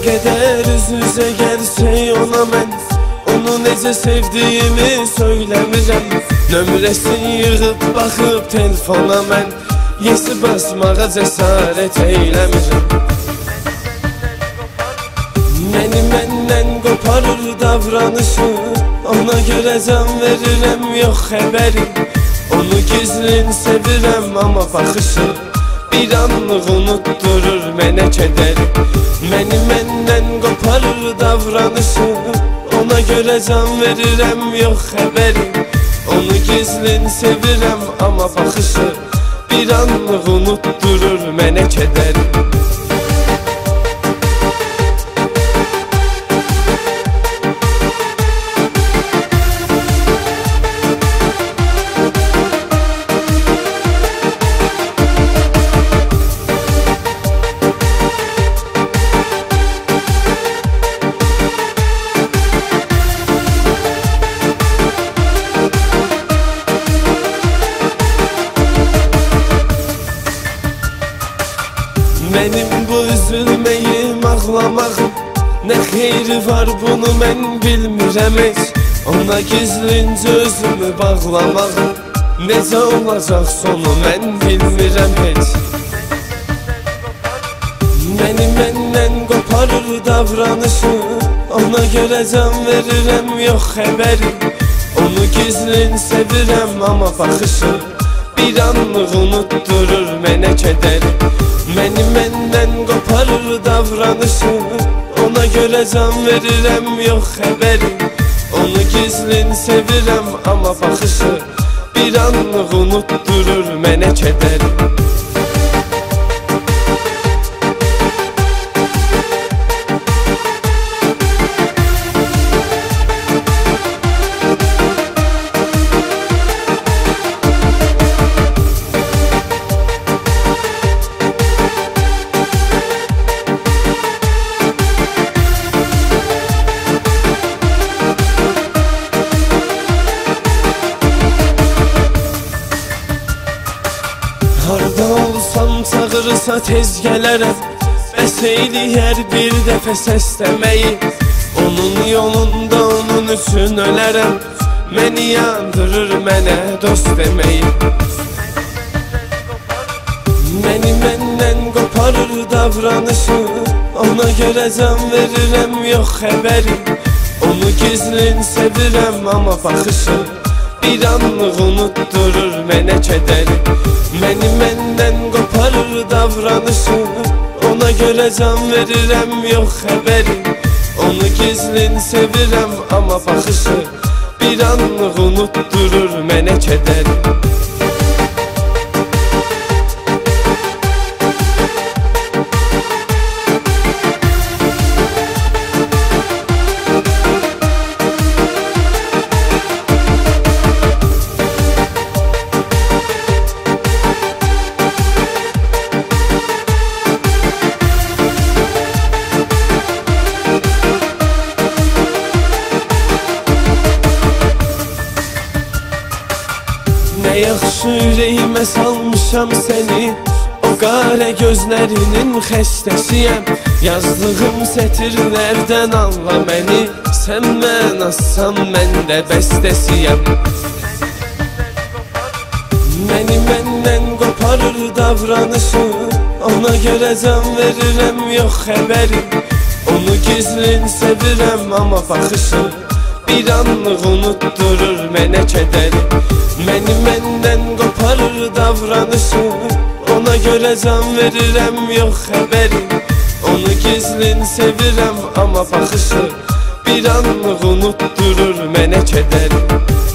qədər üz-üzə gəlsək ona mən onu necə sevdiyimi söyləmirəm. Nömrəsini yığıb baxıb telefona mən yesi basmağa cəsarət eyləmirəm. Məni məndən qoparır davranışı, ona görə can verirəm yox xəbəri. Onu gizlin sevirəm amma baxışı bir anlıq unutturur mənə kədəri. Məni məndən qoparır davranışı, ona görə can verirəm yox xəbəri. Onu gizlin sevirəm amma baxışı bir anlıq unutturur mənə kədəri. Mənim bu üzülməyim, ağlamağım nə xeyri var bunu mən bilmirəm heç. Ona gizlincə özümü bağlamağım necə olacaq sonu mən bilmirəm heç. Məni məndən qoparır davranışı, ona görə can verirəm yox xəbəri. Onu gizlin sevirəm amma baxışı bir anlıq unutturur mənə kədəri. Məni məndən qoparır davranışı, ona görə can verirəm yox xəbəri. Onu gizlin sevirəm amma baxışı bir anlıq unutturur mənə kədəri. Harda olsam çağırırsa tez gələrəm. Bəs eyləyər bir dəfə səsləməyi, onun yolunda onun üçün ölərəm. Məni yandırır mənə dost deməyi. Məni məndən qoparır davranışı, ona görə can verirəm yox xəbəri. Onu gizlin sevirəm amma baxışı bir anlıq unutturur mənə kədəri. Məni məndən qoparır davranışı, ona görə can verirəm yox xəbəri. Onu gizlin sevirəm amma baxışı bir anlıq unutturur mənə kədəri. Nə yaxşı ürəyimə salmışam səni, o qara gözlərinin xəstəsiyəm. Yazdığım sətirlərdən anla məni, sən mən assam mən də bəstəsiyəm. Məni məndən qoparır davranışı, ona görə can verirəm yox xəbəri. Onu gizlin sevirəm amma baxışı bir anlıq unutturur mənə kədəri. Məni məndən qoparır davranışı, ona görə can verirəm yox xəbəri. Onu gizlin sevirəm amma baxışı bir anlıq unutturur mənə kədəri.